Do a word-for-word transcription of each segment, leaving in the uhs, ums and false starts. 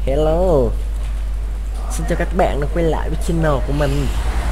Hello, xin chào các bạn đã quay lại với channel của mình.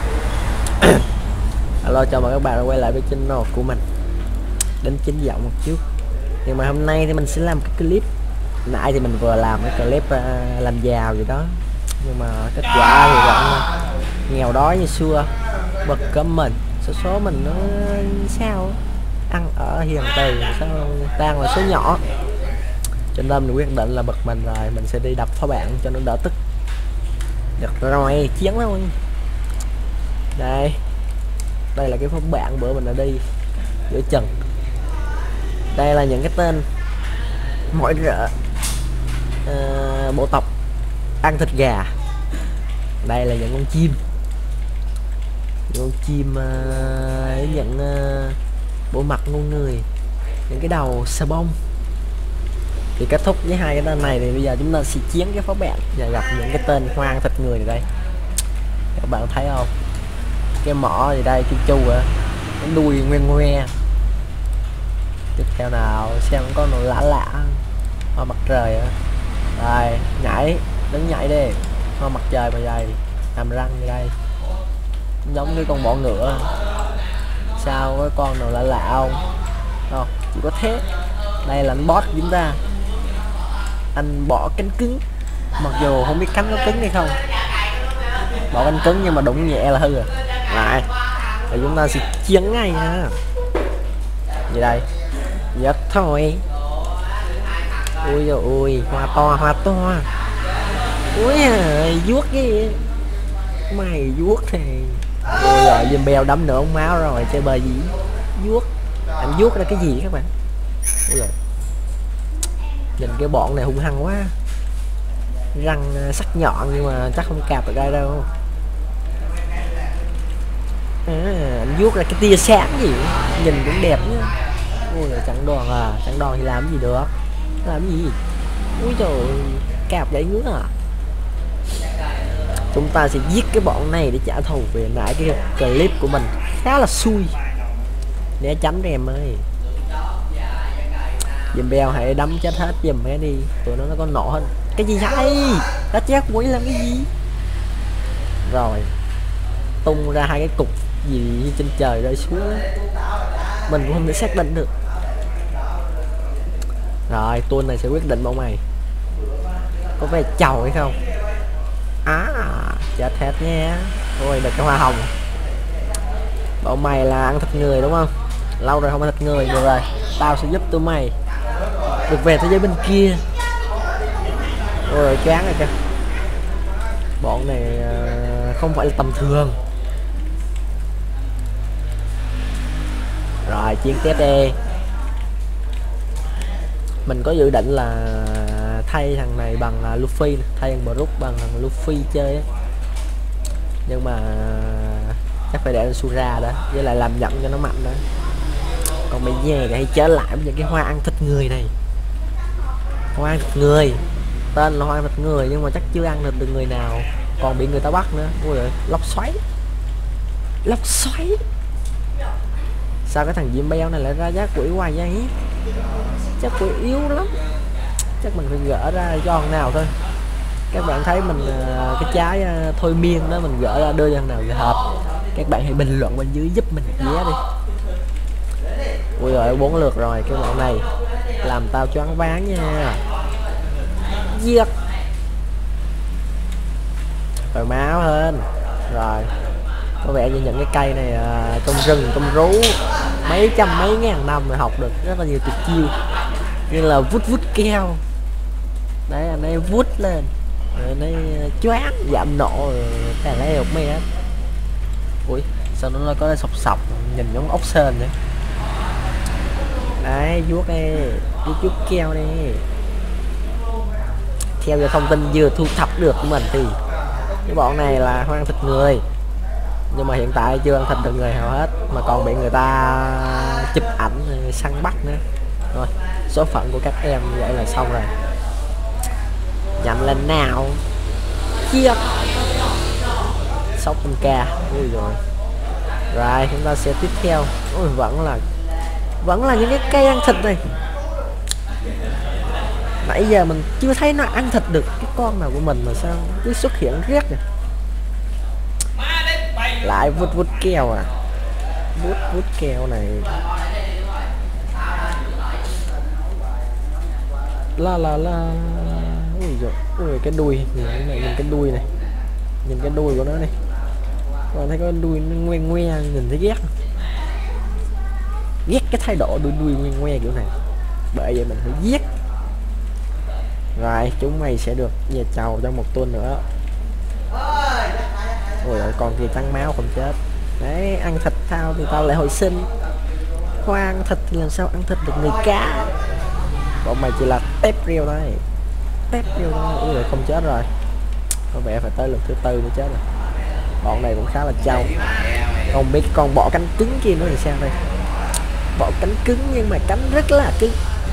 Hello, chào mừng các bạn đã quay lại với channel của mình. Đến chính giọng một chút. Nhưng mà hôm nay thì mình sẽ làm cái clip. Nãy thì mình vừa làm cái clip uh, làm giàu vậy đó. Nhưng mà kết quả thì vẫn nghèo đói như xưa. Bật cấm mình, số số mình nó sao ăn ở hiền từ sao đang là số nhỏ. Cho nên mình quyết định là bật mình rồi mình sẽ đi đập phá bạn cho nó đỡ tức. Được rồi, chiến thôi. Đây, đây là cái phá bạn bữa mình đã đi giữa chừng. Đây là những cái tên mỗi rợ uh, bộ tộc ăn thịt gà. Đây là những con chim, những con chim uh, những uh, bộ mặt con người, những cái đầu xà bông. Thì kết thúc với hai cái tên này thì bây giờ chúng ta sẽ chiến cái phó bạn và gặp những cái tên hoang thịt người này đây. Các bạn thấy không, cái mỏ gì đây, chu chu à, cái đuôi nguyên ngoe. Tiếp theo nào xem có đồ lạ lạ hoa mặt trời à. Đây nhảy, đứng nhảy đi, hoa mặt trời mà dày, hàm răng như đây, giống như con bọ ngựa. Sao có con nào lạ lạ không? Không, chỉ có thế. Đây là anh boss của chúng ta, anh bỏ cánh cứng, mặc dù không biết cánh có cứng hay không. Bỏ cánh cứng nhưng mà đụng nhẹ là hư rồi. Lại thì chúng ta sẽ chiến ngay ha. Gì đây? Giật thôi. Ui rồi ui, hoa to hoa to. Ui ơi, vuốt cái mày vuốt thì. Ui rồi, dùm bèo đấm nữa ông máu rồi, chơi bờ gì? Vuốt. Anh vuốt ra cái gì các bạn? Ui rồi. Nhìn cái bọn này hung hăng quá, răng sắc nhọn nhưng mà chắc không cạp được đây đâu. À, anh vuốt ra cái tia sáng gì, nhìn cũng đẹp nhá. Ôi rồi chẳng đòn à, chẳng đòn thì làm gì được, làm gì? Úi trời, cạp gãy ngứa à. Chúng ta sẽ giết cái bọn này để trả thù về nãy cái clip của mình khá là xui. Né tránh đi em ơi. Dùm bèo hãy đấm chết hết dùm mẹ đi, tụi nó nó có nổ hơn. Cái gì vậy? Nó chết quỷ làm cái gì? Rồi tung ra hai cái cục gì trên trời rơi xuống, mình cũng không thể xác định được. Rồi tuần này sẽ quyết định bọn mày có về chầu hay không. À chết hết nha. Ôi được cái hoa hồng. Bọn mày là ăn thịt người đúng không? Lâu rồi không ăn thịt người. Được rồi, tao sẽ giúp tụi mày được về thế giới bên kia. Ôi chán rồi kìa. Bọn này không phải là tầm thường. Rồi chiến tiếp đi. Mình có dự định là thay thằng này bằng Luffy, thay thằng Brook bằng thằng Luffy chơi á. Nhưng mà chắc phải để anh Sura đó, với lại làm giận cho nó mạnh đó. Còn mày về hãy trở lại với những cái hoa ăn thịt người này. Hoa ăn thịt người, tên là hoa ăn thịt người nhưng mà chắc chưa ăn được được người nào, còn bị người ta bắt nữa. Ôi ơi, lốc xoáy, lốc xoáy. Sao cái thằng diêm beo này lại ra giá quỷ hoài vậy? Chắc quỷ yếu lắm, chắc mình phải gỡ ra cho thằng nào thôi. Các bạn thấy mình cái trái thôi miên đó mình gỡ ra đưa cho thằng nào thì hợp. Các bạn hãy bình luận bên dưới giúp mình vé đi. Ui rồi, bốn lượt rồi, cái bọn này làm tao choáng váng nha. Giết rồi máu hơn. Rồi có vẻ như những cái cây này à, trong rừng trong rú mấy trăm mấy ngàn năm rồi học được rất là nhiều tuyệt chiêu, như là vút vút keo đấy, anh ấy vút lên rồi anh ấy choáng giảm nộ cái lấy một mét. Ui sao nó có sọc sọc nhìn giống ốc sên vậy đấy. Vuốt đi, vuốt vuốt keo đi. Theo cái thông tin vừa thu thập được của mình thì cái bọn này là hoang thịt người, nhưng mà hiện tại chưa ăn thịt được người nào hết, mà còn bị người ta chụp ảnh săn bắt nữa. Rồi số phận của các em như vậy là xong rồi. Nhanh lên nào. Chia sóc con ca. Ui rồi. Rồi chúng ta sẽ tiếp theo. Ui, vẫn là vẫn là những cái cây ăn thịt này. Nãy giờ mình chưa thấy nó ăn thịt được cái con nào của mình mà sao cứ xuất hiện riết rồi. Lại vút vút keo à, vút vút keo này. La la la. Ui giời, ui cái đuôi, nhìn cái này, nhìn cái đuôi này, nhìn cái đuôi của nó đi. Còn thấy có đuôi nó ngoe ngoe, nhìn thấy ghét. Ghét cái thái độ đuôi đuôi ngoe ngoe kiểu này. Bởi vậy mình phải giết. Rồi chúng mày sẽ được về chầu trong một tuần nữa. Ôi ơi, con kia trắng máu không chết. Đấy, ăn thịt tao thì tao lại hồi sinh. Khoa ăn thịt thì làm sao ăn thịt được người cá. Bọn mày chỉ là tép riêu thôi. Tép riêu thôi. Ui không chết rồi. Có vẻ phải tới lần thứ tư mới chết rồi. Bọn này cũng khá là trâu. Không biết con bọ cánh cứng kia nó thì sao đây. Bọ cánh cứng nhưng mà cánh rất là cứng.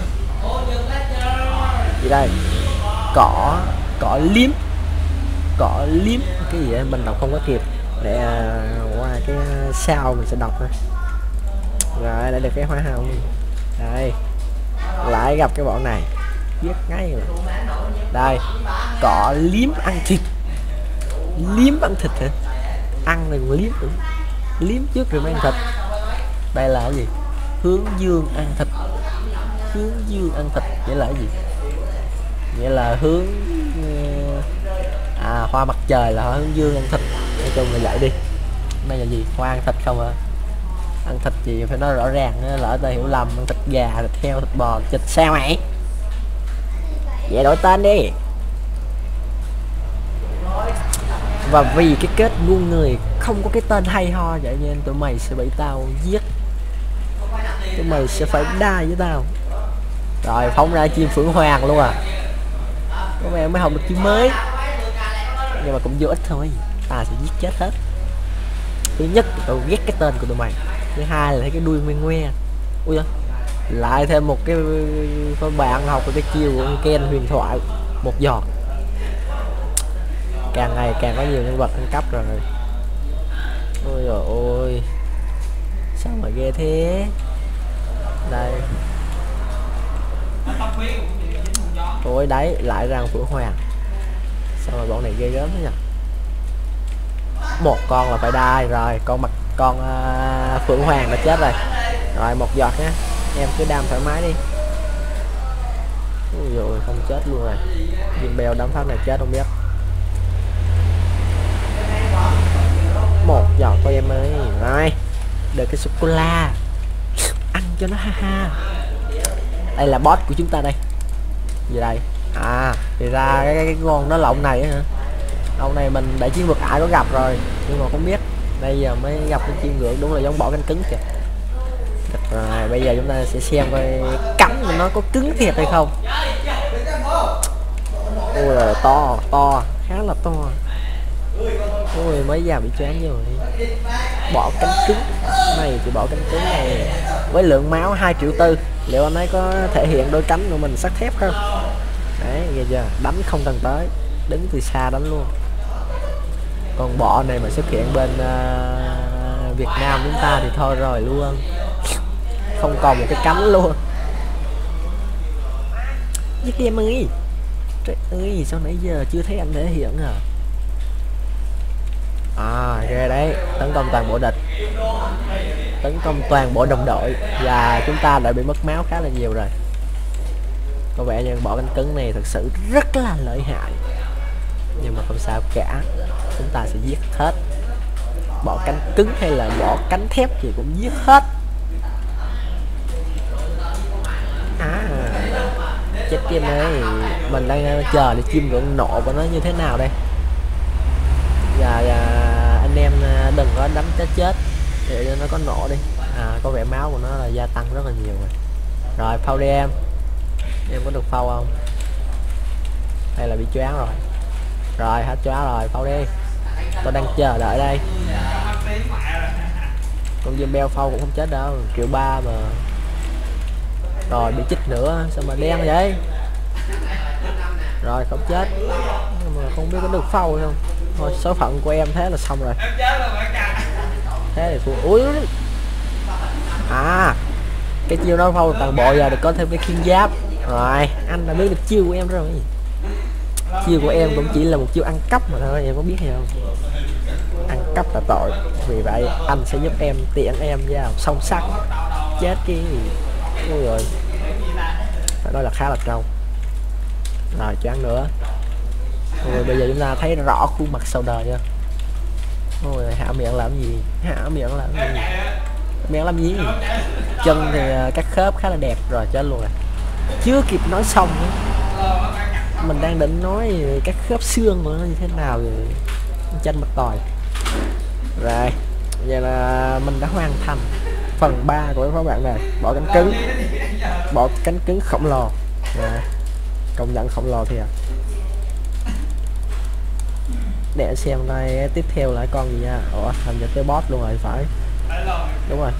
Gì đây? Cỏ, cỏ liếm. Cỏ liếm. Cái gì vậy? Mình đọc không có kịp. Để uh, qua cái sao mình sẽ đọc thôi. Rồi, lại được cái hoa hồng. Đây. Lại gặp cái bọn này. Giết ngay rồi. Đây. Cỏ liếm ăn thịt. Liếm ăn thịt hả? Ăn này còn liếm nữa. Liếm trước rồi mới ăn thịt. Đây là cái gì? Hướng dương ăn thịt. Hướng dương ăn thịt nghĩa là cái gì? Nghĩa là hướng à hoa mặt trời là hướng dương ăn thịt. Nói chung là vậy đi. Đây là gì? Hoa ăn thịt không à? Ăn thịt gì phải nói rõ ràng, lỡ ta hiểu lầm. Ăn thịt gà, thịt heo, thịt bò, thịt sao mày? Vậy đổi tên đi. Và vì cái kết ngu người không có cái tên hay ho vậy nên tụi mày sẽ bị tao giết. Tụi mày sẽ phải đai với tao. Rồi phóng ra chim phượng hoàng luôn à. Có mẹ mới học được chim mới. Nhưng mà cũng vô ích thôi. Ta sẽ giết chết hết. Thứ nhất tao ghét cái tên của tụi mày. Thứ hai là thấy cái đuôi ngoe ngoe. Ui da. Lại thêm một cái con bạn học cái chiêu của Ken huyền thoại. Một giọt. Càng ngày càng có nhiều nhân vật ăn cắp rồi. Ôi trời ơi. Sao mà ghê thế. Đây. Ôi đấy, lại rằng phượng hoàng. Sao mà bọn này ghê gớm thế nhỉ. Một con là phải đai rồi. Con mặt con uh, phượng hoàng đã chết rồi. Rồi một giọt nhé. Em cứ đam thoải mái đi. Ôi dồi không chết luôn rồi. Viên bèo đấm pháp này chết không biết. Một giọt thôi em ơi. Rồi được cái sô-cô-la. Ăn cho nó ha ha. Đây là boss của chúng ta đây. Gì đây? À thì ra cái, cái, cái con nó là ông này hả? Ông này mình để chiến vực ải có gặp rồi nhưng mà không biết. Bây giờ mới gặp cái chim ngưỡng đúng là giống bỏ cánh cứng kìa. Được rồi, bây giờ chúng ta sẽ xem coi cánh của nó có cứng thiệt hay không. Ôi là to, to, khá là to. Ôi mấy giờ bị choáng rồi. Bỏ cánh cứng này thì bỏ cánh cứng này với lượng máu hai triệu tư. Liệu anh ấy có thể hiện đôi cánh của mình sắt thép không? Đấy, nghe chưa? Đánh không cần tới, đứng từ xa đánh luôn. Con bọ này mà xuất hiện bên uh, Việt Nam chúng ta thì thôi rồi luôn. Không còn một cái cánh luôn. Giết đi em ơi. Trời ơi, sao nãy giờ chưa thấy anh thể hiện à? À, ghê đấy, tấn công toàn bộ địch. Tấn công toàn bộ đồng đội. Và chúng ta đã bị mất máu khá là nhiều rồi. Có vẻ như bỏ cánh cứng này thực sự rất là lợi hại. Nhưng mà không sao cả. Chúng ta sẽ giết hết. Bỏ cánh cứng hay là bỏ cánh thép thì cũng giết hết. À, chết chim ơi. Mình đang chờ để chim ngưỡng nộ của nó như thế nào đây. Và, và anh em đừng có đánh chết chết để cho nó có nổ đi. À, có vẻ máu của nó là gia tăng rất là nhiều rồi. Rồi phao đi em. Em có được phao không? Hay là bị choáng rồi? Rồi hết choáng rồi, phao đi. Tôi đang chờ đợi đây. Con dâm beo phao cũng không chết đâu, triệu ba mà. Rồi bị chích nữa, sao mà đen vậy? Rồi không chết. Nhưng mà không biết có được phao không. Thôi số phận của em thế là xong rồi. Thế thì thua. Ui. À, cái chiêu nó phao toàn bộ giờ được có thêm cái khiên giáp. Rồi anh đã biết được chiêu của em rồi. Chiêu của em cũng chỉ là một chiêu ăn cắp mà thôi, em có biết hay không? Ăn cắp là tội, vì vậy anh sẽ giúp em tiện em vào song sắt. Chết cái gì. Ôi rồi, phải nói là khá là trâu. Rồi choáng nữa. Rồi bây giờ chúng ta thấy rõ khuôn mặt sau đời chưa? Ôi hạ miệng làm gì? Hạ miệng làm gì? Miệng làm gì? Chân thì các khớp khá là đẹp rồi, chết luôn rồi. Chưa kịp nói xong nữa. Mình đang định nói các khớp xương nữa như thế nào rồi chân mất tòi. Rồi vậy là mình đã hoàn thành phần ba của các bạn này. Bỏ cánh cứng, bỏ cánh cứng khổng lồ. Rồi. Công nhận khổng lồ thiệt. Để xem đây tiếp theo là con gì nha. Ủa thành ra tới boss luôn rồi phải. Đúng rồi.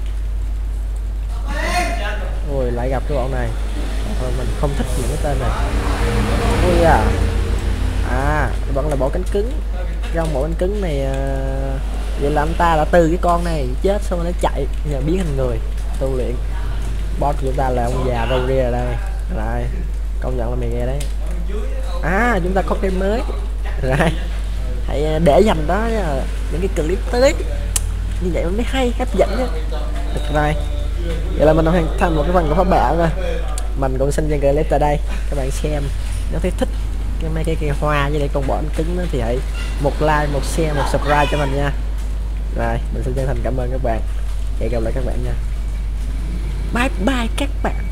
Ôi lại gặp cái bọn này. Thôi, mình không thích những cái tên này. Ui à. À vẫn là bộ cánh cứng. Trong bộ cánh cứng này uh, vậy là anh ta đã từ cái con này chết xong nó chạy nhờ biến thành người tu luyện. Boss của chúng ta là ông già râu ria đây. Rồi công nhận là mày nghe đấy. À chúng ta có cái mới. Rồi hãy để dành đó nha. Những cái clip tới như vậy mới hay hấp dẫn nhá. Được rồi. Vậy là mình đã hoàn thành một cái phần của các bạn rồi. Mình cũng xin dừng clip tại đây. Các bạn xem nếu thấy thích cái mấy cái cây hoa với lại con bọ cứng đó thì hãy một like, một share, một subscribe cho mình nha. Rồi mình xin chân thành cảm ơn các bạn. Hẹn gặp lại các bạn nha. Bye bye các bạn.